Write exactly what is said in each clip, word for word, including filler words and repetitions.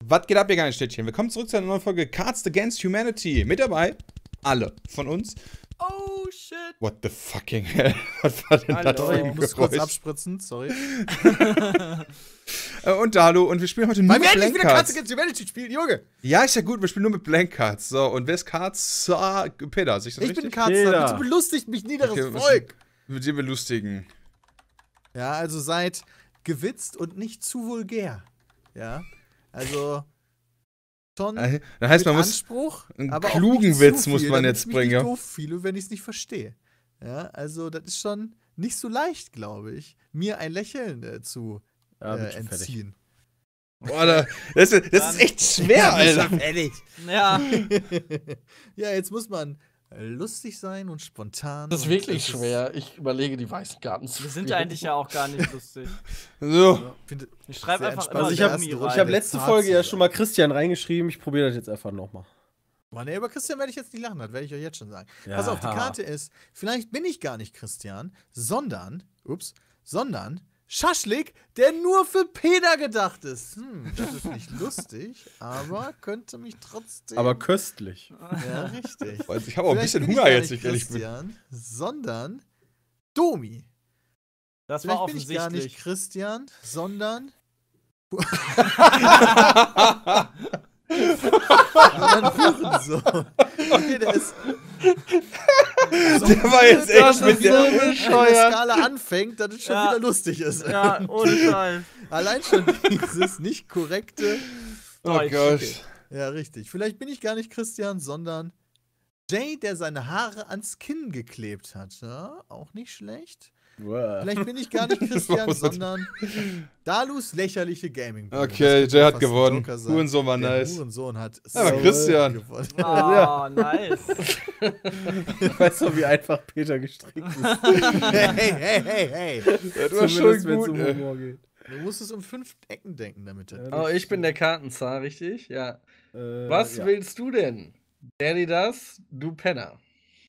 was geht ab, ihr geilen Städtchen? Willkommen zurück zu einer neuen Folge Cards Against Humanity. Mit dabei, alle von uns. Oh, shit. What the fucking hell? Was war denn Hallo. das für ein Ich muss kurz Geräusch? abspritzen, sorry. Äh, und hallo, und wir spielen heute nur Weil mit wir endlich Blank wieder Cards Cards. Against Humanity spielen, Junge! Ja, ist ja gut, wir spielen nur mit Blank Cards. So, und wer ist Cards? Ah, Peter, ist das Ich richtig? bin Cards, Peter. bitte belustigt mich niederes Okay, wir müssen- Volk! Mit dir belustigen. Ja, also seid gewitzt und nicht zu vulgär. Ja, also schon Äh, Das heißt, mit man muss Anspruch, einen aber auch klugen nicht zu Witz viel, muss man damit jetzt ich mich bringen, ja. nicht doof fühle, wenn ich es nicht verstehe. Ja, also das ist schon nicht so leicht, glaube ich, mir ein Lächeln äh, zu Ja, äh, wird schon fertig. entziehen. Boah, da- das ist, das ist echt schwer, Alter. Ehrlich. Ja. Ja, jetzt muss man lustig sein und spontan. Das ist und wirklich es ist- schwer. Ich überlege, die weißen Karten zu Wir sind spielen. eigentlich ja auch gar nicht lustig. So. Finde- Ich schreibe Sehr einfach entspannt. immer Also ich der habe Gummi erste rein. ich hab letzte Zart Folge zu ja sein. schon mal Christian reingeschrieben. Ich probiere das jetzt einfach nochmal. Boah, nee, über Christian werde ich jetzt nicht lachen, das werde ich euch jetzt schon sagen. Ja. Pass auf, die Karte ist, vielleicht bin ich gar nicht Christian, sondern, ups, sondern Schaschlik, der nur für Peter gedacht ist. Hm, das ist nicht lustig, aber könnte mich trotzdem... Aber köstlich. ja, richtig. Ich habe auch ein Vielleicht bisschen bin ich Hunger gar jetzt, nicht ich ehrlich bin. Christian, sondern Domi. Das war Vielleicht bin ich gar nicht offensichtlich. Christian, sondern... sondern Hurensohn. Okay, der ist... Der war jetzt echt mit der. Wenn die Skala anfängt, dass es schon Ja. wieder lustig ist. Ja, ohne Scheiß. Allein schon dieses nicht korrekte... Oh Deutsch. Gott. Ja, richtig. Vielleicht bin ich gar nicht Christian, sondern Jay, der seine Haare ans Kinn geklebt hat. Ja, auch nicht schlecht. Wow. Vielleicht bin ich gar nicht Christian, Was war das? sondern Dalus lächerliche gaming Okay, Jay hat gewonnen. Hurensohn war Der nice. Hurensohn hat Ja, aber so Christian. gewonnen. Oh, Ja. nice. Weißt du, wie einfach Peter gestrickt ist? Hey, hey, hey, hey. Das war schon Zumindest, wenn es gut, um ey. Humor geht. Du musst es um fünf Ecken denken, damit er. Ja, Oh, ich bin der Kartenzar, richtig? Ja. Äh, Was ja. willst du denn? Daddy das, du Penner.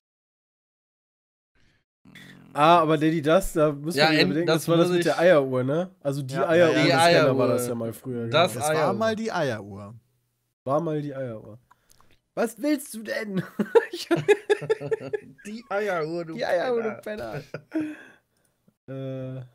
Ah, aber Daddy das, da müssen Ja, wir wieder en- bedenken, das das war das muss mit der ich- Eieruhr, ne? Also die Ja, Eieruhr, ja, des die Penner Eieruhr. war das ja mal früher. Das genau. Es war Eieruhr. mal die Eieruhr. war mal die Eieruhr. Was willst du denn? Die Eieruhr, du die Eieruhr, du Penner. Penner. äh,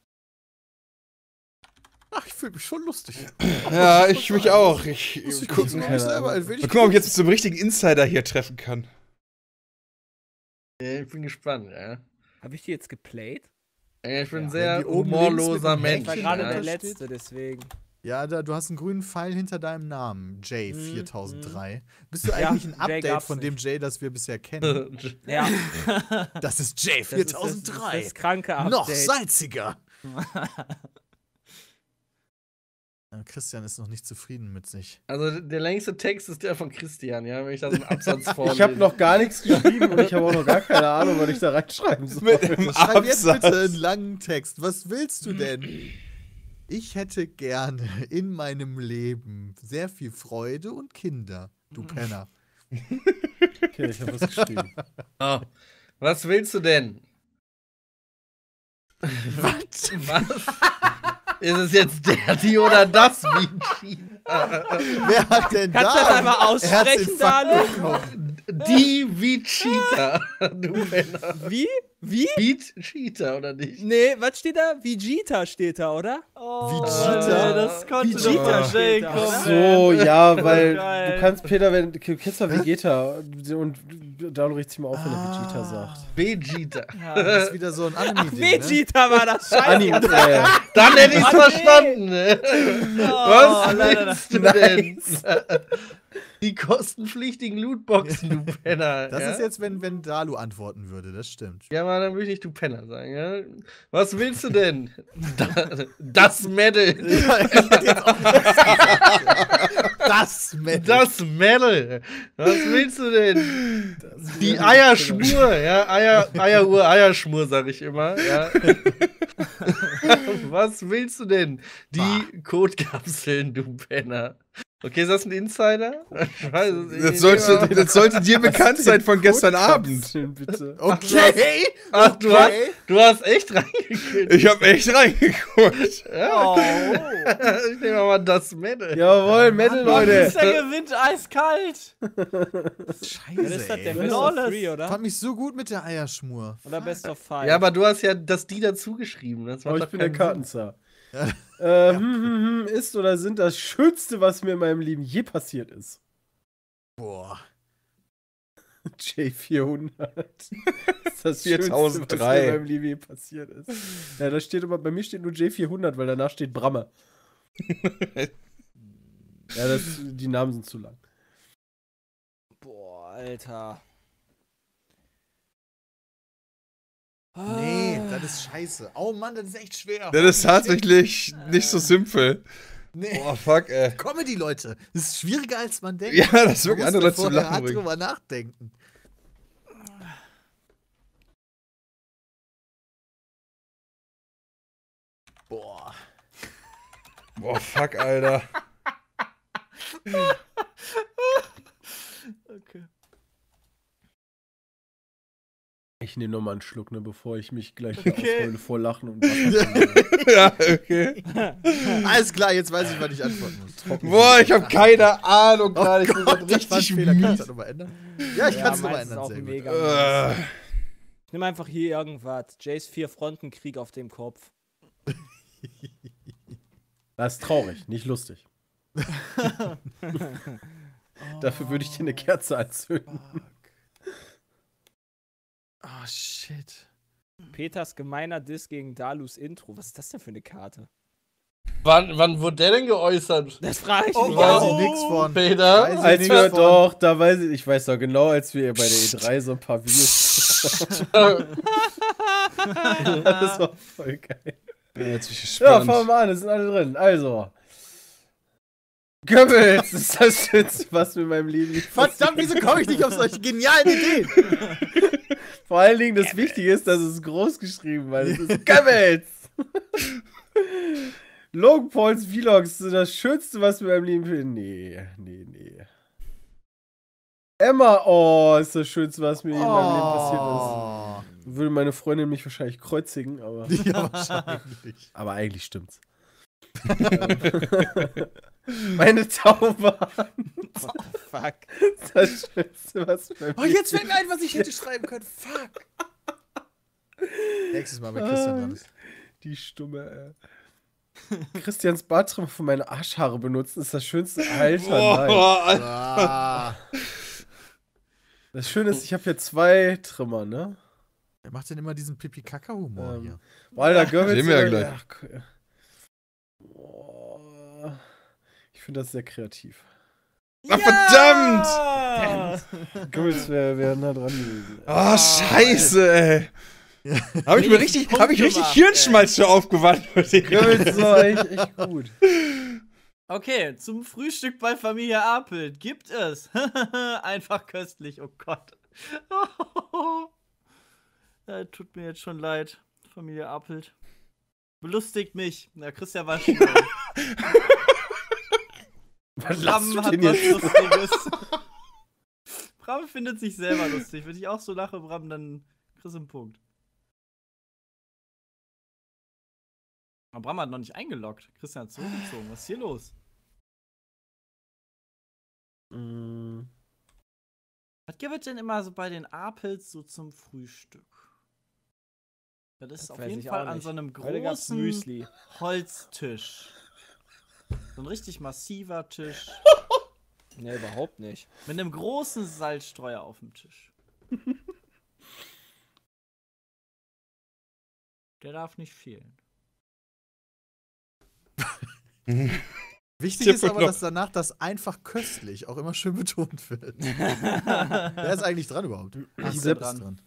Ach, ich fühle mich schon lustig. Ja, ich mich auch. Ich, Muss ich guck, kurz mal mal keine selber Ahnung. ein wenig gucken, ob ich jetzt zum richtigen Insider hier treffen kann. Ja, ich bin gespannt, ja. Habe ich die jetzt geplayt? Ja, Ich bin Ja, sehr wenn die oben links mit humorloser dem Mensch. Ich war Häkchen gerade Ja. der da Letzte, steht- deswegen. Ja, da, du hast einen grünen Pfeil hinter deinem Namen. Jay Mhm, viertausenddrei. Bist du Ja, eigentlich ein Jay Update gab's von dem nicht. Jay, das wir bisher kennen? Ja, Das ist Jay das ist das, das, viertausenddrei. das kranke Update. Noch salziger. Ja, Christian ist noch nicht zufrieden mit sich. Also der längste Text ist der von Christian, ja, wenn ich das im Absatz vorlese. ich habe noch gar nichts geschrieben und ich habe auch noch gar keine Ahnung, was ich da reinschreiben soll. Mit dem Schreib jetzt bitte Absatz. einen langen Text. Was willst du denn? Ich hätte gerne in meinem Leben sehr viel Freude und Kinder, du Penner. Okay, ich habe was geschrieben. Oh. Was willst du denn? Was? Was? Ist es jetzt Daddy oder das Vegeta? Wer hat denn Kannst du da? das einmal aussprechen, Herzinfarkt Daniel? bekommen? Die Vegeta, du Penner. Wie? Wie? Vegeta, oder nicht? Nee, was steht da? Vegeta steht da, oder? Oh, Vegeta? ey, das konnte Vegeta doch Jay steht da, kommen. oder? So, ja, weil Geil. du kannst Peter, wenn du kennst doch Vegeta und da regt sich mal auf, wenn er Vegeta sagt. Vegeta. Das ist wieder so ein Ach, Anime-Ding, ne? Vegeta war das Scheiße. Anime, äh, Dann hätte ich's Mann, verstanden. ne? Was Oh, leider. willst du denn? Die kostenpflichtigen Lootboxen, du Penner. Das ja? ist jetzt, wenn, wenn Dalu antworten würde, das stimmt. Ja, aber dann würde ich du Penner sagen, ja? Was willst du denn? Da- Das Medal. Das Mensch. Das Medal. Was willst du denn? Die Eierschmur, ja? Eier, Eieruhr, Eierschmur, sag ich immer, ja? Was willst du denn? Die Kotkapseln, du Penner. Okay, ist das ein Insider? Ich weiß es nicht. Das sollte, das sollte dir bekannt sein von gestern Abend. Kapseln, bitte. Okay. Ach, du hast, Okay. du hast echt reingeguckt. Ich hab echt reingeguckt. Ja, Oh. ich nehme mal das Medal. Jawohl, Metal, Mann, Leute. der gewinnt eiskalt. Scheiße, Was ist das denn? ey. Best of Flawless. Three, oder? Fand mich so gut mit der Eierschmur. Oder Best of Five? Ja, aber du hast ja das die dazu geschrieben. Das Aber macht ich doch bin der keinen Sinn. Kartenzar. äh, hm, hm, hm, ist oder sind das Schönste, was mir in meinem Leben je passiert ist. Boah. J vierhundert. Das ist das viertausenddrei. Schönste, was mir in meinem Leben je passiert ist. Ja, da steht immer, bei mir steht nur J vierhundert, weil danach steht Brammer. Ja, das, die Namen sind zu lang. Boah, Alter. Nee, Ah. das ist scheiße. Oh Mann, das ist echt schwer. Das ist tatsächlich nicht so simpel. Nee. Boah, fuck, ey. Comedy, Leute. Das ist schwieriger, als man denkt. Ja, das ist Man wirklich muss andere da Leute zum vorher Lachen hart bringen. drüber nachdenken. Boah. Boah, fuck, Alter. Okay. Ich nehme nochmal einen Schluck, ne, bevor ich mich gleich Okay. aufheule vor Lachen und Wasser. Ja, okay. Alles klar, jetzt weiß ich, was ich antworten muss. Boah, ich hab keine Ahnung gerade. Ich bin Gott, grad das war ein richtig Fehler. Kann ich mies. das nochmal ändern? Ja, ich Ja, kann es nochmal meins ist ändern. auch Sehr gut. mega. Äh, Ich nehme einfach hier irgendwas. Jays Vier-Fronten-Krieg auf dem Kopf. Das ist traurig, nicht lustig. Dafür würde ich dir eine Kerze anzünden. Oh, shit. Peters gemeiner Diss gegen Dalus Intro. Was ist das denn für eine Karte? Wann, wann wurde der denn geäußert? Das frage ich Oh, mich Weiß auch. ich nix von. Peter? Weiß ich Als nix wir von. doch, da weiß ich, ich weiß doch genau, als wir bei der E drei so ein paar Videos. Das war voll geil. bin jetzt richtig Ja, gespannt. fangen wir mal an, es sind alle drin. Also. Goebbels ist das Schönste, was mir in meinem Leben Verdammt, wieso komme ich nicht auf solche genialen Ideen? Vor allen Dingen das Wichtige ist, dass es groß geschrieben, weil es ist Goebbels. Logan Pauls Vlogs sind das Schönste, was mir in meinem Leben passiert. Nee, nee, nee. Emma, oh, ist das Schönste, was mir in meinem Leben passiert Oh. ist. Würde meine Freundin mich wahrscheinlich kreuzigen, aber, Ja, wahrscheinlich. aber eigentlich stimmt's. Meine Taube Fuck. ist das Schönste, was mir in meinem Oh, jetzt fällt mir ein, was ich hätte schreiben können. Fuck. Nächstes Mal, wenn Christian dran ist. Die Stumme, ey. Christians Bartrimmer für meine Arschhaare benutzen, ist das schönste. Alter, nein. Boah, Alter. Ah. Das Schöne ist, ich habe hier zwei Trimmer, ne? Wer macht denn immer diesen Pipi-Kaka-Humor Ähm, hier? Boah, Alter, Goebbels. Sehen wir ja äh, gleich. ach, cool. Boah. Ich finde das sehr kreativ. Ach, verdammt! Goebbels wäre wär nah dran gewesen. ey. Oh, scheiße, ey. Hab ich mir richtig, hab ich richtig gemacht, Hirnschmalz für aufgewandelt. Goebbels war echt, echt gut. Okay, zum Frühstück bei Familie Apelt gibt es. Einfach köstlich, oh Gott. Ja, tut mir jetzt schon leid, Familie Apelt. Belustigt mich. Na, Christian war schon. Was lachst du Bram hat denn was jetzt? Lustiges. Bram findet sich selber lustig. Wenn ich auch so lache, Bram, dann kriegst du einen Punkt. Aber Bram hat noch nicht eingeloggt. Christian hat zurückgezogen. Was ist hier los? Mm, Was gibt es denn immer so bei den Apels so zum Frühstück? Das ist Das auf weiß jeden ich Fall auch an nicht. so einem Heute gab's großen Müsli. Holztisch. So ein richtig massiver Tisch. Nee, überhaupt nicht. Mit einem großen Salzstreuer auf dem Tisch. Der darf nicht fehlen. Wichtig Tipp ist aber, noch. dass danach das einfach köstlich auch immer schön betont wird. Wer ist eigentlich dran überhaupt? Ach, Ich bin Sepp dran. ist dran.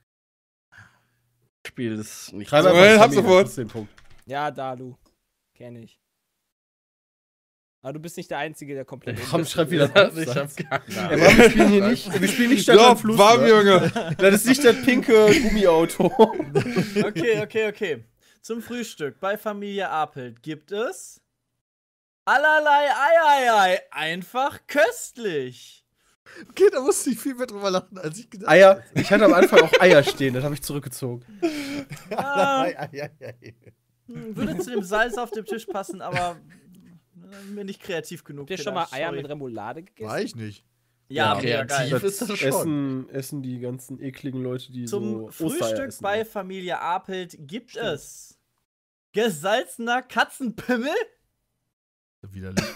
Spiel ist nicht Schreib so- einfach Well, hab Sammy, sofort. das ist den Punkt. Ja, Dalu. Kenn ich. Aber du bist nicht der Einzige, der komplett. Bram schreibt wieder Ja, drauf. ich hab keine Ey, Ahnung. Bram, wir spielen hier nicht, wir spielen nicht Stadt Ja, am Fluss. warm, ne? Junge. Das ist nicht das pinke Gummiauto. Okay, okay, okay. Zum Frühstück bei Familie Apelt gibt es Allerlei Ei, Ei, Ei. Einfach köstlich. Okay, da musste ich viel mehr drüber lachen, als ich gedacht Eier. Ich hatte am Anfang auch Eier stehen, das habe ich zurückgezogen. Ah, Ei, ei, ei, ei. hm, würde zu dem Salz auf dem Tisch passen, aber äh, mir nicht kreativ genug. Habt ihr schon mal gedacht, Eier sorry. mit Remoulade gegessen? War ich nicht. Ja, Ja, mega geil. kreativ. ist das schon. Essen, essen die ganzen ekligen Leute, die Zum so Ostereier Frühstück essen. bei Familie Apelt gibt es gesalzener Katzenpimmel, Widerlich.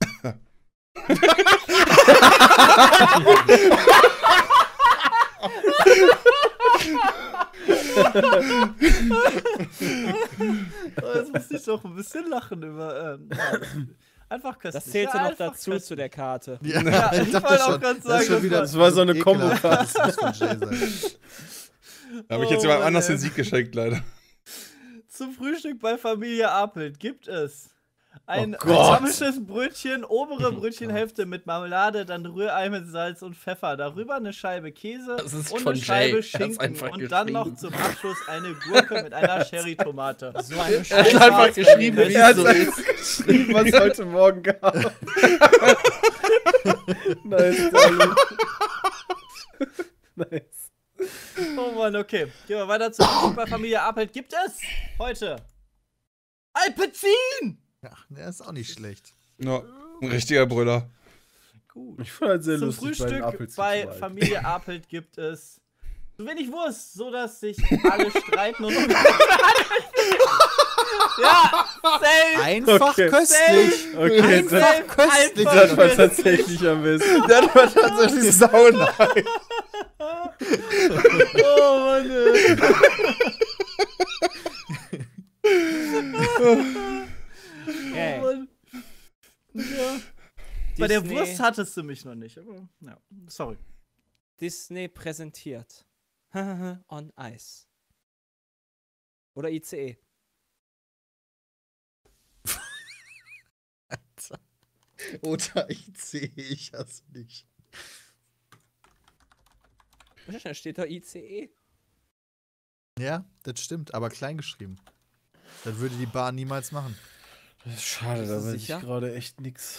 Oh, jetzt muss ich doch ein bisschen lachen über. Ähm, ja, einfach köstlich. Das zählte ja, noch einfach dazu köstlich. zu der Karte. Ja, Ja, ich dachte wollte auch schon, grad das ist sagen, schon das wieder war- Das war so eine ekelhaft. Kombo-Karte. Das muss von Jay sein. Da habe ich jetzt Oh, jemand Mann, anders ey. den Sieg geschenkt, leider. Zum Frühstück bei Familie Apelt gibt es ein Oh Gott. samisches Brötchen, obere Brötchenhälfte mit Marmelade, dann Rührei mit Salz und Pfeffer, darüber eine Scheibe Käse Das ist und von eine Scheibe Jay. Er hat's Schinken einfach und dann noch geschrieben. zum Abschluss eine Gurke mit einer Cherry-Tomate. So eine Er hat einfach geschrieben, wie Er es hat so ist. geschrieben, was es heute Morgen gab. Nice, Daniel. Nice. Oh Mann, okay. Gehen wir weiter zum Frühstück bei Familie Apelt. Gibt es heute Alpezin? Ach, der ist auch nicht schlecht. No, ein richtiger Brüller. Gut. Ich fand halt sehr Zum lustig Frühstück bei, den bei Apfel Familie Apelt gibt es zu wenig Wurst, so dass sich alle streiten und ja, safe. Einfach Okay. köstlich. Okay, Einfach das, köstlich. Einfach das war tatsächlich am besten. Das war tatsächlich sauneid. Oh Mann, ey. Okay. Oh Mann. Ja. Bei der Disney- Wurst hattest du mich noch nicht, aber ja, sorry. Disney präsentiert. On Ice. Oder I C E. Oder ich sehe ich das nicht. Da steht doch I C E. Ja, das stimmt, aber klein geschrieben. Das würde die Bahn niemals machen. Schade, Bist da du weiß ich sicher? gerade echt nix.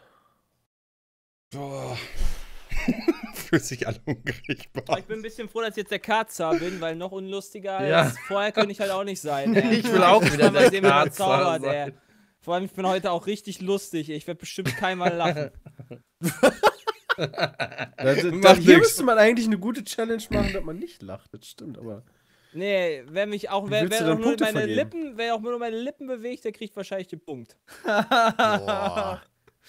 Boah. Fühlt sich alle ungerichtbar. Aber ich bin ein bisschen froh, dass ich jetzt der Karzar bin, weil noch unlustiger Ja. als vorher könnte ich halt auch nicht sein. Ey. Ich will auch wieder Mal der sehen, wie man Karzar zaubert, ey. sein. Vor allem, ich bin heute auch richtig lustig. Ich werde bestimmt keinmal lachen. Da, da, Macht da, hier nix. müsste man eigentlich eine gute Challenge machen, dass man nicht lacht. Das stimmt, aber. Nee, wer mich auch, Wie wer, willst wer du auch denn nur Punkte meine vergeben? Lippen, wer auch nur meine Lippen bewegt, der kriegt wahrscheinlich den Punkt. Boah.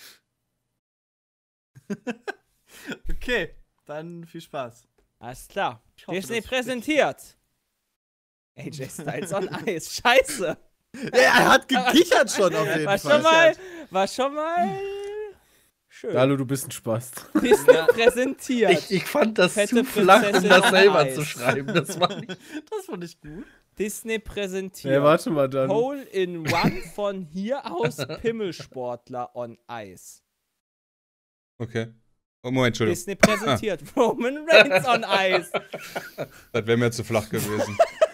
Okay, dann viel Spaß. Alles klar. Ich hoffe, Disney das- präsentiert. A J Styles on Ice. Scheiße. Ja, er hat gekichert schon auf jeden War Fall. schon mal, war schon mal schön. Hallo, du bist ein Spaß. Disney präsentiert. Ich, ich fand das Fette zu flach, um Prinzessin das selber Eis. zu schreiben. Das war nicht. Das fand ich gut. Disney präsentiert. Ja, warte mal dann. Hole in One von hier aus Pimmelsportler on Ice. Okay. Oh, Moment, Entschuldigung. Disney präsentiert Roman Reigns on Ice. Das wäre mir zu flach gewesen.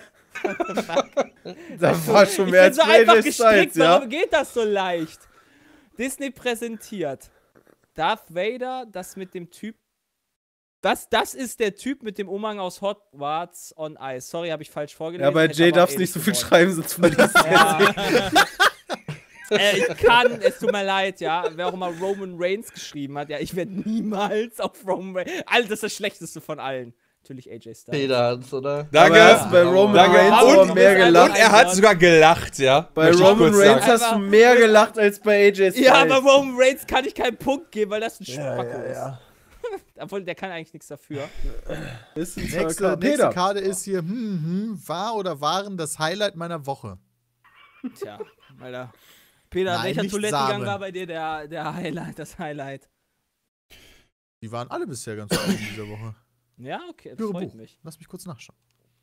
Da war schon Ich mehr bin als so bei A einfach J gestrickt, Styles, ja? warum geht das so leicht? Disney präsentiert Darth Vader, das mit dem Typ. Das, das ist der Typ mit dem Umhang aus Hogwarts on Ice. Sorry, habe ich falsch vorgelesen. Ja, bei hätte Jay aber darfst auch nicht so ähnlich viel geworden. schreiben, sonst verlierst du. Ja. äh, ich kann, es tut mir leid, ja. Wer auch immer Roman Reigns geschrieben hat, ja, ich werde niemals auf Roman Reigns. Alter, das ist das Schlechteste von allen. Natürlich A J Styles. Pedans, oder? Danke. Aber hast du bei Roman Danke. Reigns Und- aber mehr und- gelacht. Und er hat sogar gelacht, ja. Bei Möchte ich Roman kurz Reigns sagen. hast du mehr gelacht als bei A J Styles. Ja, aber Roman Reigns kann ich keinen Punkt geben, weil das ein Ja, Spacko ja, ist. ja. Obwohl, der kann eigentlich nichts dafür. Ist ein Nächste, Nächste, nächste Karte ist hier, hm, hm, war oder waren das Highlight meiner Woche. Tja, Alter. Peter, Nein, welcher nicht Toilettengang Samen. war bei dir der, der Highlight, das Highlight? Die waren alle bisher ganz gut in dieser Woche. Ja, okay, das Führe freut Buch. mich. Lass mich kurz nachschauen.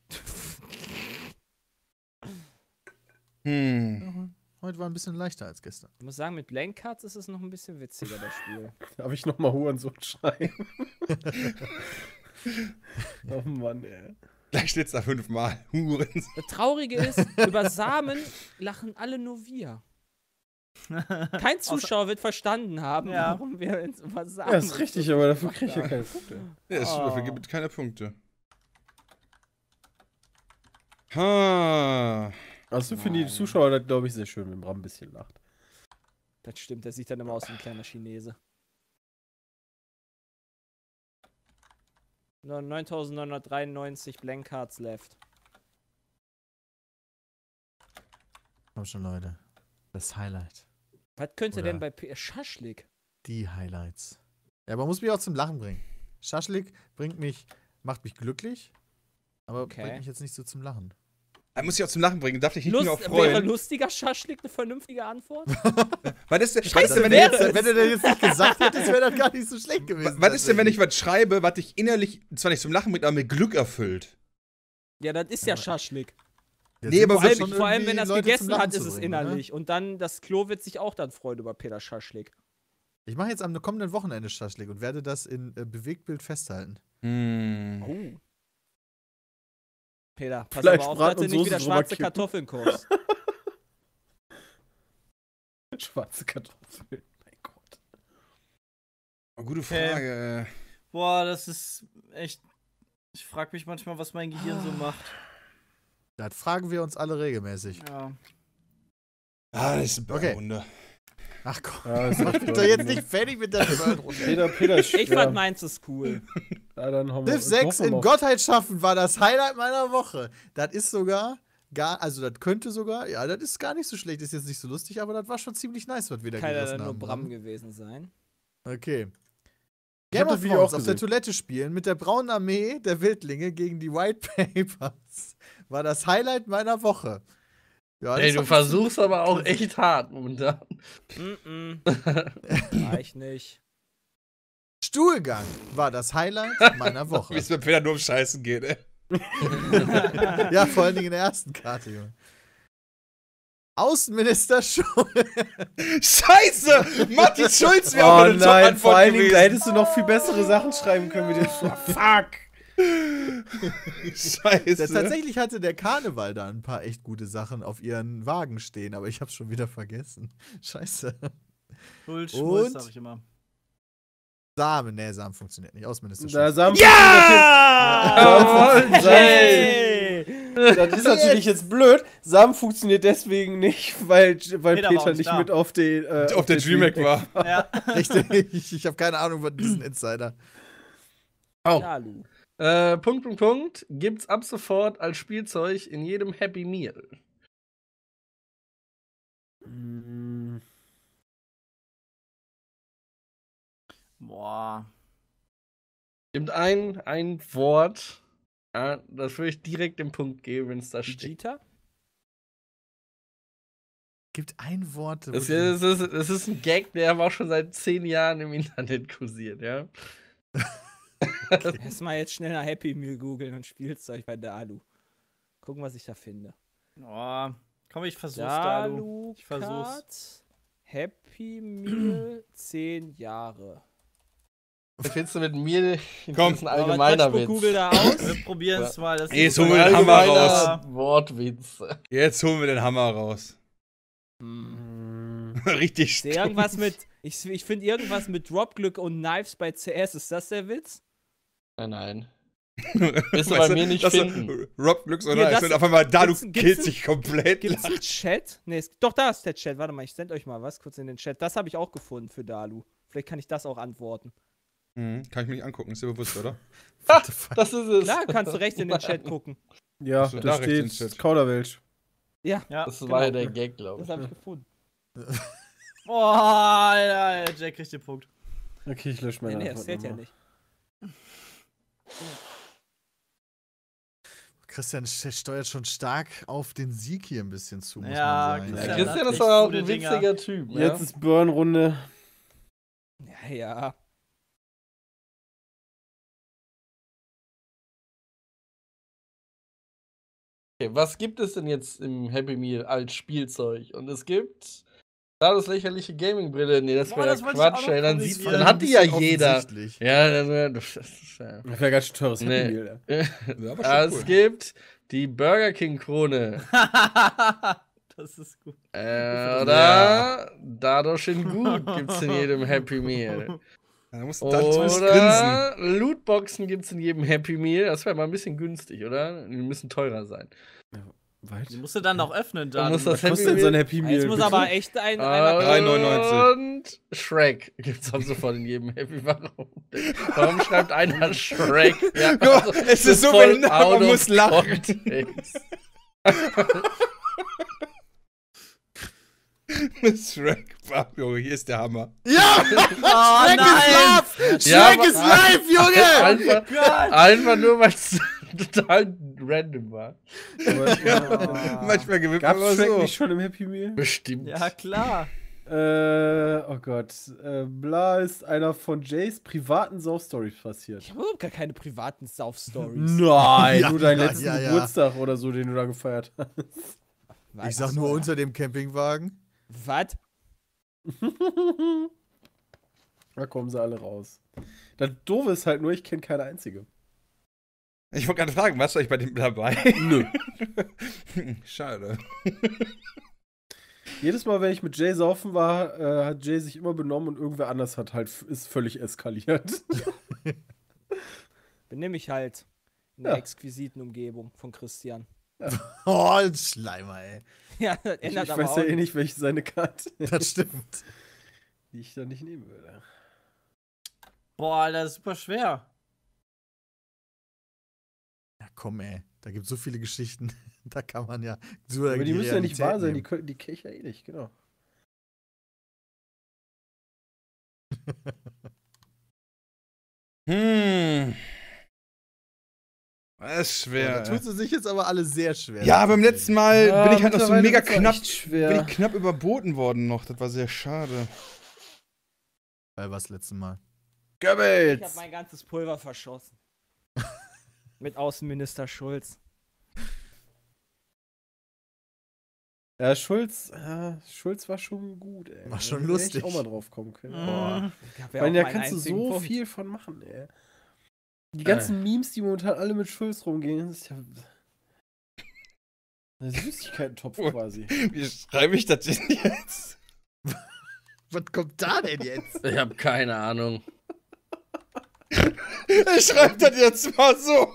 Hm. Heute war ein bisschen leichter als gestern. Ich muss sagen, mit Blank Cards ist es noch ein bisschen witziger, das Spiel. Darf ich nochmal Hurensohn schreiben? Oh Mann, ey. Gleich steht's da fünfmal. Huren. Das Traurige ist, über Samen lachen alle nur wir. Kein Zuschauer wird verstanden haben, Ja. warum wir uns was sagen. Ja, ist richtig, aber dafür kriege ich ja keine Punkte. Ja, es Oh. dafür gibt es keine Punkte. Ha. Also für die Zuschauer, das glaube ich sehr schön, wenn Bram ein bisschen lacht. Das stimmt, der sieht dann immer aus wie ein kleiner Chinese. neuntausendneunhundertdreiundneunzig Blank Cards left. Komm schon, Leute. Das Highlight. Was könnte Oder- denn bei P Schaschlik? Die Highlights. Ja, man muss mich auch zum Lachen bringen. Schaschlik bringt mich, macht mich glücklich, aber Okay. bringt mich jetzt nicht so zum Lachen. Er muss sich auch zum Lachen bringen, darf dich nicht Lust, mehr auch wäre freuen. lustiger Schaschlik eine vernünftige Antwort? Was ist denn, was Scheiße, ist denn, wenn, wäre ich, es. Wenn du das jetzt nicht gesagt hättest, wäre das gar nicht so schlecht gewesen. was ist denn, wenn ich was schreibe, was dich innerlich zwar nicht zum Lachen bringt, aber mit Glück erfüllt? Ja, das ist ja Schaschlik. Jetzt Nee, sind aber wir Vor allem, schon vor allem irgendwie wenn er es Leute zum gegessen Lachen hat, zu ist es bringen, oder? innerlich. Und dann, das Klo wird sich auch dann freuen über Peter Schaschlik. Ich mache jetzt am kommenden Wochenende Schaschlik und werde das in äh, Bewegtbild festhalten. Hm. Oh. Peter, pass Fleisch, aber auf, Brat dass du und nicht Soße wieder drüber schwarze kippen. Kartoffeln kochst. Schwarze Kartoffeln. Mein Gott. Oh, gute Okay. Frage. Boah, das ist echt. Ich frag mich manchmal, was mein Gehirn so macht. Das fragen wir uns alle regelmäßig. Ja. Ah, das ist eine Okay. Runde. Ach komm, Ja, das mach mich doch jetzt nicht fertig mit der Bird-Runde. Peter, Peter, Ich ja. fand meins ist cool. Ja, dann haben wir, Div sechs hoffen wir in noch. Gottheit schaffen war das Highlight meiner Woche. Das ist sogar gar, also das könnte sogar, ja, das ist gar nicht so schlecht, ist jetzt nicht so lustig, aber das war schon ziemlich nice, was wir da Kann ja gerissen dann nur haben. Bram gewesen sein. Okay. Ich Game hab of das Video Thrones auch auf der gesehen. Toilette spielen mit der braunen Armee der Wildlinge gegen die White Papers war das Highlight meiner Woche. Ja, Ey, das du hat versuchst aber auch echt hart momentan. Mm Reicht nicht. Stuhlgang war das Highlight meiner Wie Woche. es mit Peter nur um Scheißen geht, ey. Ja, vor allen Dingen in der ersten Karte, Junge. Außenminister Schulz. Scheiße! Martin Schulz wäre Oh auch eine nein, vor Top-Antwort allen Dingen, da gewesen. hättest du noch viel bessere Sachen schreiben können mit dem Fuck. Scheiße. Der, tatsächlich hatte der Karneval da ein paar echt gute Sachen auf ihren Wagen stehen, aber ich hab's schon wieder vergessen. Scheiße. Schuld, Und? Schmutz, sag ich immer. Samen, nee, Samen funktioniert nicht. Außenminister Da Schulz. Samen Jawohl, funktioniert- Jay! Das ist natürlich jetzt blöd. Samen funktioniert deswegen nicht, weil, weil Peter war Peter auch nicht nicht da. mit auf, den, äh, auf der DreamHack war. Ja. Richtig, ich habe keine Ahnung von diesen Insider. Oh. Dalu. Äh, Punkt, Punkt, Punkt. Gibt's ab sofort als Spielzeug in jedem Happy Meal. Mm, Boah. Gibt ein, ein Wort, ja, das würde ich direkt den Punkt geben, wenn es da steht. Vegeta? Gibt ein Wort. wo Das die- ist, das, ist, das ist ein Gag, der aber auch schon seit zehn Jahren im Internet kursiert, ja. Erstmal jetzt schnell nach Happy Meal googeln und Spielzeug bei Dalu. Gucken, was ich da finde. Boah. Komm, ich versuch's, Dalu. Dalu Ich versuch's. Cut, Happy Meal, zehn Jahre. Was willst du mit mir? Komm. Das ist ein Aber allgemeiner Touchbook Witz. Google da aus. Wir probieren's mal. Das Ey, jetzt so holen wir ein den Hammer allgemeiner- raus. Wortwitz. Jetzt holen wir den Hammer raus. mm, Richtig Ich sehe stumpf. irgendwas mit. Ich, ich finde irgendwas mit Dropglück und Knives bei C S. Ist das der Witz? Nein, nein. Wirst du bei mir nicht finden. Rob Glücks oder Hier, nice. das- Und auf einmal da, du gibt's- gibt's- killst dich komplett. Gibt's einen Chat? Nee, es, doch, da ist der Chat. Warte mal, ich sende euch mal was kurz in den Chat. Das habe ich auch gefunden für Dalu. Vielleicht kann ich das auch antworten. Mhm, kann ich mir nicht angucken, ist dir bewusst, oder? Ha, das ist es. Klar, kannst du rechts in den Chat gucken. ja, Achso, da da rechts ins steht Chat. Kauderwelsch. Ja, Ja. Das genau. war ja der Gag, glaube das ich. habe ich gefunden. Boah, Alter, Jack kriegt den Punkt. Okay, ich lösche Nee, meine nee, das Antwort zählt ja nochmal. nicht. Christian st- steuert schon stark auf den Sieg hier ein bisschen zu, muss Ja, man sagen. Ja, Christian Christian hat ist echt aber auch gute ein Dinger. witziger Typ. Ja? Jetzt ist Burn-Runde. Ja, ja. Okay, was gibt es denn jetzt im Happy Meal als Spielzeug? Und es gibt da das lächerliche Gaming-Brille. Nee, das Boah, wäre ja das wollte ich auch Quatsch, noch ey. Dann, probieren. sieht, dann hat die ja Ein bisschen jeder. offensichtlich. Ja, das wär, das ist ja. Das wäre ganz schön teures Nee. Happy Meal. Ja, aber Ah, schon es cool. gibt die Burger King Krone. Das ist gut. Äh, oder Dadurch in gut gibt's in jedem Happy Meal. Da musst du dann zumindest grinsen. Oder Lootboxen gibt's in jedem Happy Meal. Das wäre mal ein bisschen günstig, oder? Die müssen teurer sein. Was? Die musst du dann auch öffnen, Da da. muss das Was kostet denn so ein Happy Meal? Jetzt muss bitte? aber echt ein. einmal drei neunundneunzig. Und Shrek gibt's auch sofort in jedem Happy. Warum? Warum schreibt einer Shrek? Ja, Guck mal, es ist so voll behindert, out man of muss lachen. context. Shrek, Junge, hier ist der Hammer. Ja! Oh, Shrek nein! is live! Ja, Shrek aber- is live, Junge! Einfach, einfach nur, weil es total random war. Aber, Manchmal gewinnt man Gab's aber Shrek so. nicht schon im Happy Meal? Bestimmt. Ja, klar. Äh, oh Gott. Äh, Bla ist einer von Jays privaten Sauf-Stories passiert. Ich habe überhaupt gar keine privaten Sauf-Stories. Nein, Ja, nur deinen ja, letzten ja, ja. Geburtstag oder so, den du da gefeiert hast. Ich sag nur unter dem Campingwagen. Was? Da kommen sie alle raus. Das Doofe ist halt nur, ich kenne keine einzige. Ich wollte gerade fragen, warst du eigentlich bei dem dabei? Nö. Schade. Jedes Mal, wenn ich mit Jay saufen war, äh, hat Jay sich immer benommen und irgendwer anders hat halt ist völlig eskaliert. Benimm mich halt in der Ja. exquisiten Umgebung von Christian. Oh, ein Schleimer, ey. Ja, das Ich, ändert ich aber weiß auch ja eh nichts. nicht, welche seine Karte, Das stimmt. die ich da nicht nehmen würde. Boah, Alter, das ist super schwer. Ja, komm, ey. Da gibt es so viele Geschichten. Da kann man ja. So Aber die müssen ja nicht Realität wahr sein, die, nehmen. können- die kenne ich ja eh nicht, genau. Hm. Das ist Ja, schwer. da tut sie sich jetzt aber alle sehr schwer. Ja, beim letzten Mal Ja, bin ich halt noch so mittlerweile mega wird's auch knapp, echt schwer. bin ich knapp überboten worden noch. Das war sehr schade. Bei was letzte Mal? Ich habe Goebbels! mein ganzes Pulver verschossen. Mit Außenminister Schulz. Ja, Schulz, äh, Schulz war schon gut, ey. War schon Da hätte lustig. Ich auch mal drauf kommen können. Mhm. Ich hab Ich meine, da meinen kannst du einzigen so Punkt. viel von machen, ey. Die ganzen Memes, die momentan alle mit Schulz rumgehen, das ist ja eine Süßigkeiten-Topf quasi. Wie schreibe ich das denn jetzt? Was kommt da denn jetzt? Ich habe keine Ahnung. Ich schreibe das jetzt mal so.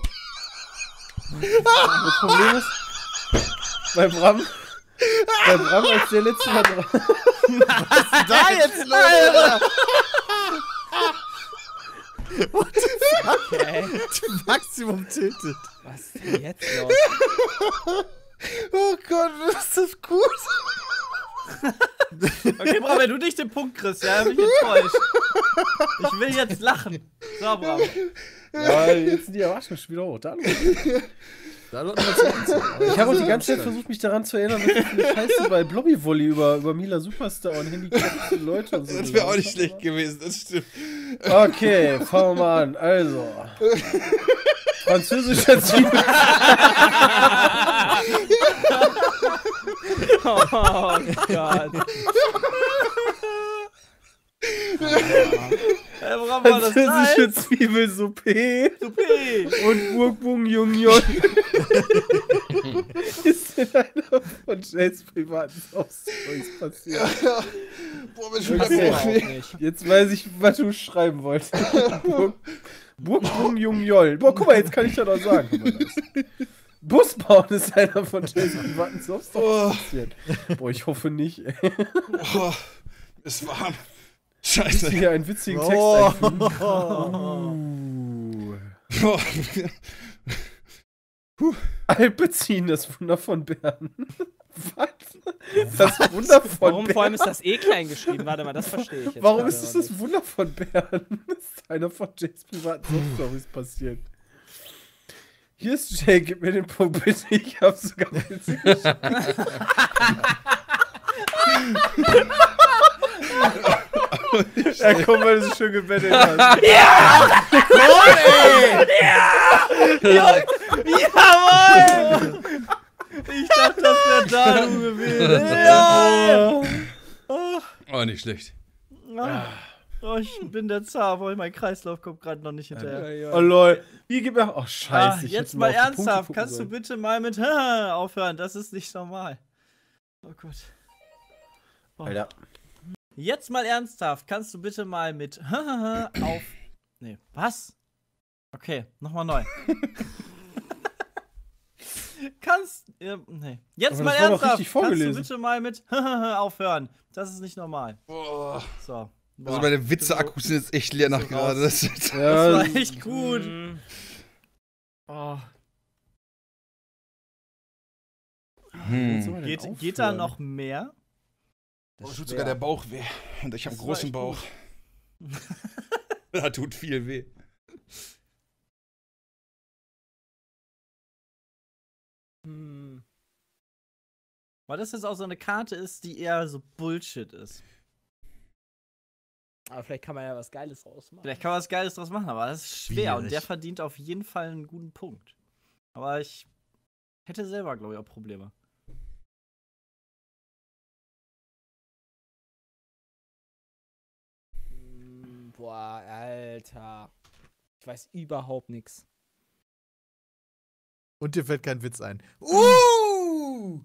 Das Problem ist, bei Bram, bei Bram als der letzte Mal dran. Da jetzt los, Alter! Okay, Maximum tiltet. was ist denn jetzt los? Oh Gott, ist das gut. Okay, Bram, wenn du nicht den Punkt kriegst, ja, bin ich enttäuscht. Ich will jetzt lachen. So, Bram. Ja, jetzt sind die Erwartungen schon wieder hoch. Da Da wird man zu uns. Ich habe auch die ganze Zeit versucht, mich daran zu erinnern, was für eine Scheiße bei Blobby Volley über, über Mila Superstar und handicapte Leute und so. Das wäre auch nicht schlecht gewesen, das stimmt. Okay, fangen wir mal an. Also. Französischer Zwiebel. Oh Gott. Hey, Bram, war das Französische nice? Zwiebelsuppe Supi. und Burgbung Junior ist in einer von Jays privaten Stories passiert. Boah, bin schon Okay. Auch nicht. Jetzt weiß ich, was du schreiben wolltest. Burg, Burgbung Junior. Boah, guck mal, jetzt kann ich das auch sagen. Guck mal, das. Busbauen ist einer von Jays privaten Stories Oh, passiert. Boah, ich hoffe nicht. Ey. oh, ist warm. Ich Scheiße. hier einen witzigen Text Oh. einfügen. Uh. Oh. Alpe ziehen, das Wunder von Bern. Was? Das Wunder von Warum Bern? vor allem ist das eh klein geschrieben? Warte mal, das verstehe ich jetzt. Warum gerade ist es noch das Wunder von Bern? Das ist einer von Jays privaten Stories passiert. Hier ist Jay, gib mir den Punkt bitte. Ich hab sogar witzig geschrieben. Ja, komm, weil du so schön gebettet hast. Jawohl! Ich dachte, das wäre Dalu gewesen. Ja! Oh, nicht schlecht. Oh, ich bin der Zauber, mein Kreislauf kommt gerade noch nicht hinterher. nicht. Oh lol. Wie gib mir. Oh, Ah, scheiße. ich jetzt hätte mal auf die Punkte ernsthaft, gucken kannst du sollen. bitte mal mit aufhören? Das ist nicht normal. Oh Gott. Oh. Alter. Jetzt mal ernsthaft, kannst du bitte mal mit auf. Nee, was? Okay, nochmal neu. kannst. Äh, nee. Jetzt Aber mal das war doch ernsthaft, richtig kannst vorgelesen. du bitte mal mit aufhören. Das ist nicht normal. Boah. So. Also Boah. meine Witze-Akkus sind jetzt echt leer nach so gerade. raus. Das ist- Ja, Das war echt gut. Mm, Oh. Hm. Geht, geht da noch mehr? Oh, tut sogar der Bauch weh. Und ich habe einen Das war großen echt Bauch. Da tut viel weh. hm. Weil das jetzt auch so eine Karte ist, die eher so Bullshit ist. Aber vielleicht kann man ja was Geiles rausmachen. Vielleicht kann man was Geiles draus machen, aber das ist schwer und Schwierig. der verdient auf jeden Fall einen guten Punkt. Aber ich hätte selber, glaube ich, auch Probleme. Hm, boah, Alter. Ich weiß überhaupt nichts. Und dir fällt kein Witz ein. Uh!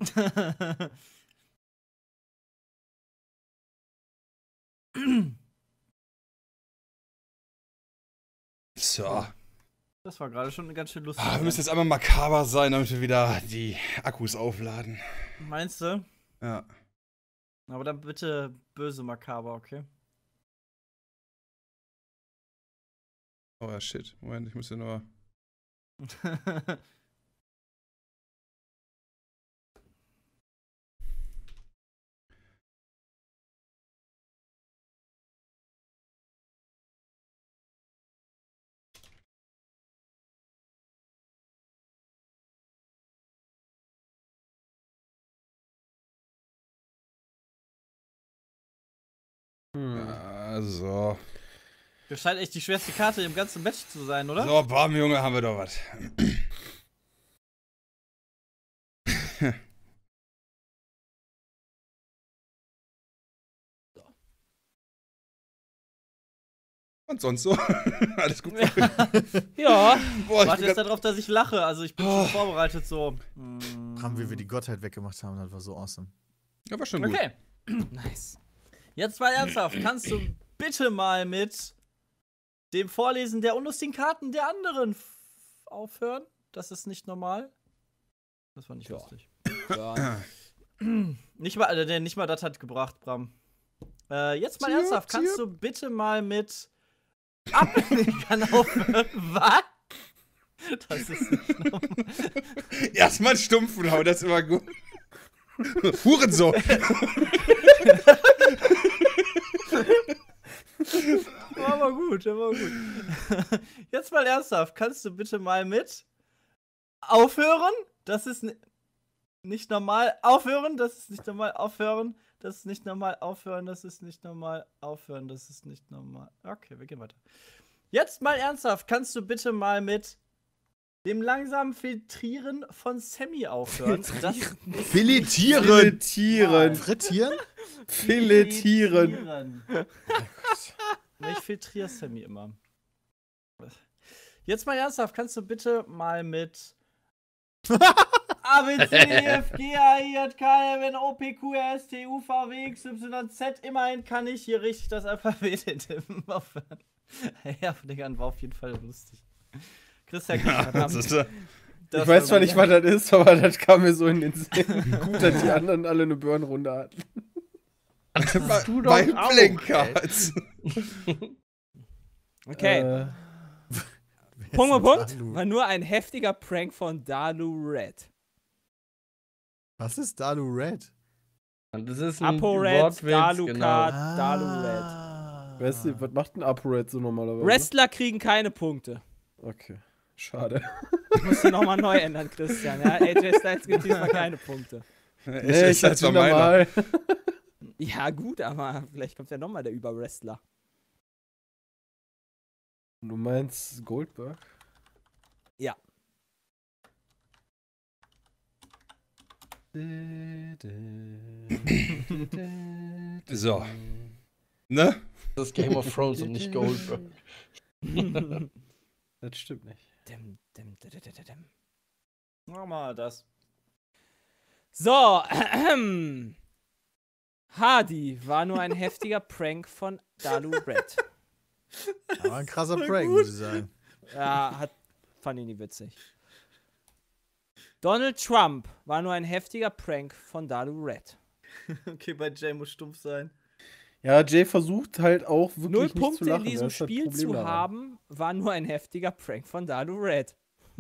So. Das war gerade schon eine ganz schön lustig. Ah, wir müssen jetzt einmal makaber sein, damit wir wieder die Akkus aufladen. Meinst du? Ja. Aber dann bitte böse Makaber, okay? Oh ja, shit. Moment, ich muss ja nur. Also. Das scheint echt die schwerste Karte im ganzen Match zu sein, oder? So, bam, Junge, haben wir doch was. Und sonst so? Alles gut. Ja. Boah, ich Warte bin jetzt grad, darauf, dass ich lache. Also ich bin Oh. schon vorbereitet so. Mm. Haben wir, wie die Gottheit weggemacht haben, das war so awesome. ja, war schon gut. Okay, Nice. jetzt mal ernsthaft. Kannst du bitte mal mit dem Vorlesen der unlustigen Karten der anderen f- aufhören? Das ist nicht normal. Das war nicht Ja. lustig. Ja. Nicht mal, äh, der nicht mal das hat gebracht, Bram. Äh, jetzt mal Tja, ernsthaft. Kannst tja. du bitte mal mit Abnehmen kann aufhören? Was? Das ist nicht normal. Erstmal einen Stumpfen hauen, das ist immer gut. Hurensohn! War aber gut, der war gut. Jetzt mal ernsthaft, kannst du bitte mal mit aufhören? Das ist ni- nicht normal. Aufhören, das ist nicht normal. Aufhören, das ist nicht normal. Aufhören, das ist nicht normal. Aufhören, das ist nicht normal. Okay, wir gehen weiter. Jetzt mal ernsthaft, kannst du bitte mal mit dem langsamen Filtrieren von Sammy aufhören? Das ist Filetieren! Filetieren. Frittieren? Filetieren. Ich filtriere Sammy immer. Jetzt mal ernsthaft, kannst du bitte mal mit A, B, C, D, E, F, G, H, I, J, K, L, M, N, O, P, Q, R, S, T, U, V, W, X, Y, Z. Immerhin kann ich hier richtig das Alphabet tippen. Ja, von den war auf jeden Fall lustig. Christian, Ja, das ist, äh, das Ich weiß zwar war nicht, was das ist, aber das kam mir so in den Sinn. Gut, dass die anderen alle eine Birnenrunde hatten. bei, du doch bei auch, Blinkcards. Okay. Äh, Punkt und Punkt. Dalu? War nur ein heftiger Prank von Dalu Red. Was ist Dalu Red? Das ist ein ApoRed, Wortwitz, Dalucard, genau. Dalu Red. Ah. weißt du, was macht ein ApoRed so normalerweise? Wrestler kriegen keine Punkte. Okay, schade. Musst du nochmal neu ändern, Christian. Ja? A J Styles gibt diesmal keine Punkte. Nee, ich das hatte war meiner. normal. Ja, gut, aber vielleicht kommt ja nochmal der Überwrestler. Du meinst Goldberg? Ja. So. Ne? Das ist Game of Thrones und nicht Goldberg. Das stimmt nicht. Dim, dim, dim, dim, dim, dim. Mach mal das. So, ähm. Hardy war nur ein heftiger Prank von Dalu Red. Aber ein krasser Prank, muss ich sagen. Ja, hat, fand ich nie witzig. Donald Trump war nur ein heftiger Prank von Dalu Red. Okay, bei Jay muss stumpf sein. Ja, Jay versucht halt auch wirklich Null nicht Punkte zu lachen. in diesem das ist das Spiel Problem zu daran. haben, war nur ein heftiger Prank von Dalu Red.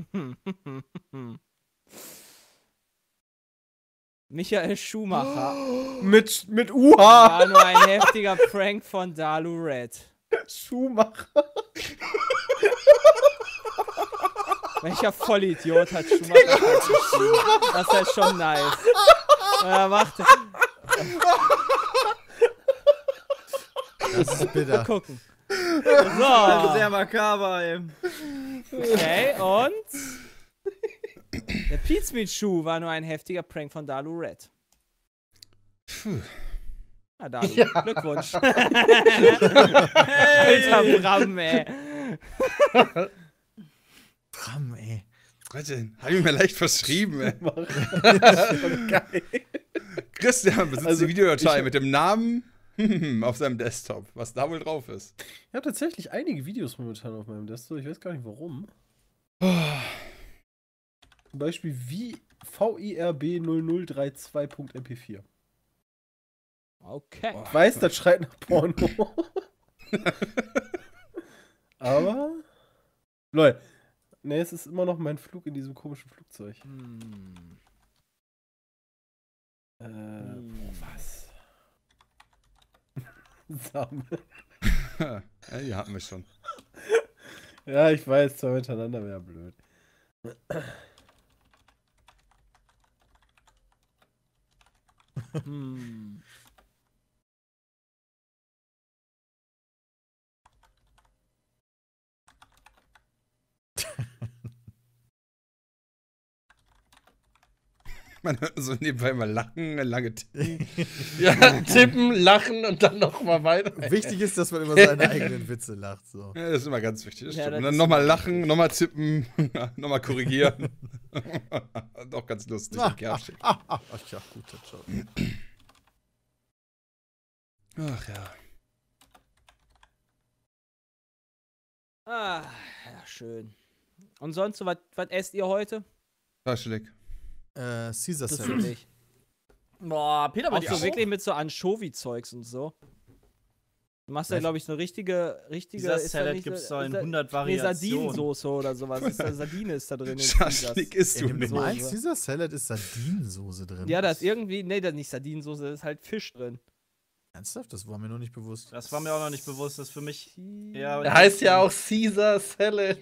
Michael Schumacher Mit, mit U H! war nur ein heftiger Prank von Dalu Red. Schumacher. Welcher Vollidiot hat Schumacher falsch geschrieben? Das ist ja schon nice. Ja, warte. Das ist bitter. Mal gucken. Also So. sehr makaber, ey. Okay, und? Der Pizmeat-Schuh war nur ein heftiger Prank von Dalu Red. Na, Dalu, Glückwunsch. Alter Bram, ey. Bram, ey. Warte, hab ich mir leicht verschrieben, ey. Geil. Christian besitzt Also, die Videodatei ich- mit dem Namen auf seinem Desktop, was da wohl drauf ist. Ich habe tatsächlich einige Videos momentan auf meinem Desktop. Ich weiß gar nicht warum. Zum Beispiel wie V I R B null null drei zwei Punkt M P vier. Okay. Ich weiß, das schreit nach Porno. Aber. Leute. Ne, es ist immer noch mein Flug in diesem komischen Flugzeug. Hm. Äh, Hm. boah, was? Sammel. Ja, die hatten wir schon. Ja, ich weiß, zwei miteinander wäre blöd. Hm. Man hört so nebenbei mal lachen, lange tippen. Ja, tippen, lachen und dann nochmal weiter. Wichtig ist, dass man über seine eigenen Witze lacht. So. Ja, das ist immer ganz wichtig. Das Ja, stimmt. das Und dann ist nochmal immer lachen, nochmal tippen, nochmal korrigieren. Doch ganz lustig. Ah, Okay, ah, schick. ah, ah, ach ja, guter Job. Ach ja. Ah, ja, schön. Und sonst, so, was was esst ihr heute? Taschlik. Äh, Caesar Das Salad. finde ich. Boah, Peter, Auch bei dir so auch? wirklich mit so Anchovy-Zeugs und so. Du machst ja, Was? glaube ich, so eine richtige, richtige. Dieser ist da Salad nicht gibt's so, doch in ist da- hundert Nee, Variationen. Sardinensoße oder sowas. Ist da, Sardine ist da drin. in Taschlik isst In du dem nicht. normalen so. Caesar Salad ist Sardinensoße drin. Ja, da ist irgendwie. Nee, da ist nicht Sardinensoße, da ist halt Fisch drin. Ernsthaft? Das war mir noch nicht bewusst. Das war mir auch noch nicht bewusst, das ist für mich. Ja, Der heißt ja auch Caesar Salad.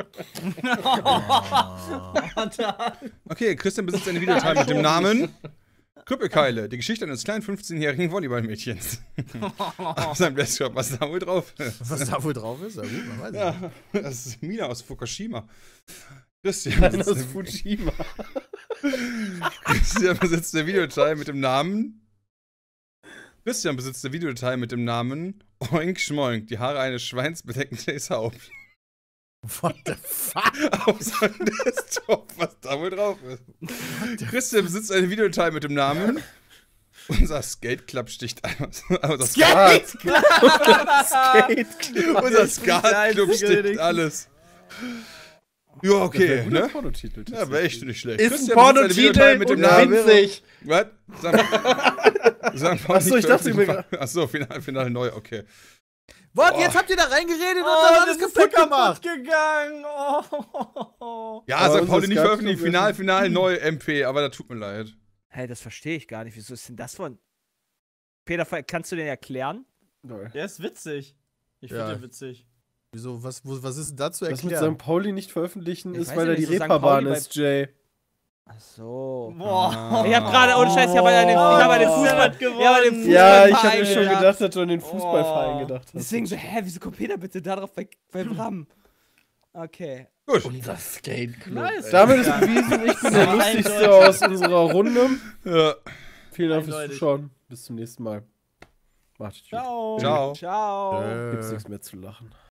Okay, Christian besitzt eine Videodatei mit dem Namen Krüppelkeile, die Geschichte eines kleinen fünfzehnjährigen Volleyballmädchens. Auf seinem Desktop, was da wohl drauf ist. Was da wohl drauf ist? Ja, gut, man weiß Ja, nicht. das ist Mina aus Fukushima. Christian Nein, aus besitzt, eine, Fukushima. Christian besitzt eine Videodatei mit dem Namen Christian besitzt eine Videodatei mit dem Namen Oink Schmoink, die Haare eines Schweins bedecken Jays Haupt. What the fuck? Auf seinem Desktop, was da wohl drauf ist. Christian besitzt eine Videodatei mit dem Namen Unser Skate Club sticht einmal. Unser Skate Club! Unser Skat Club sticht alles. Ja, okay, ne? Pornotitel. Ja, wäre echt nicht schlecht. Ist ein Christian besitzt eine Videodatei Pornotitel mit und dem Namen. winzig. Was? Sag, sag Achso, ich dachte mir- Achso, final, final neu, okay. Was? Boah. Jetzt habt ihr da reingeredet und Oh, dann das alles ist kaputt ja gemacht. kaputt gegangen. Oh. Ja, Aber Sankt unser Pauli nicht Skat veröffentlicht, Club final, ist- final neu M P, aber das tut mir leid. Hey, das verstehe ich gar nicht. Wieso ist denn das von. Peter, kannst du den erklären? Der ist witzig. Ich Ja. finde den witzig. Wieso, was, wo, was ist denn da zu Das mit erklären? Sankt Pauli nicht veröffentlichen Ich ist, weiß weil ja da die nicht, so Sankt Reeperbahn Pauli ist, Jay. Ach so. Boah. Ich habe gerade, ohne Scheiß, ich habe an den, ich hab an den Oh, Fußball. hat Ich habe an den gewonnen. Ja, ich Fußballverein habe mir schon gedacht. gedacht, dass du an den Fußballverein Oh. gedacht hast. Deswegen so, hä, wieso kommt Peter bitte da drauf bei, bei Bram? Okay. Gut. Unser Skate Club. Nice. Damit ist bewiesen, ich bin der Ja, lustigste eindeutig. aus unserer Runde. Ja. Vielen Dank fürs Eindeutig. Zuschauen. Bis zum nächsten Mal. Macht's gut. Ciao. Ciao. Ciao. Äh. Gibt's nichts mehr zu lachen.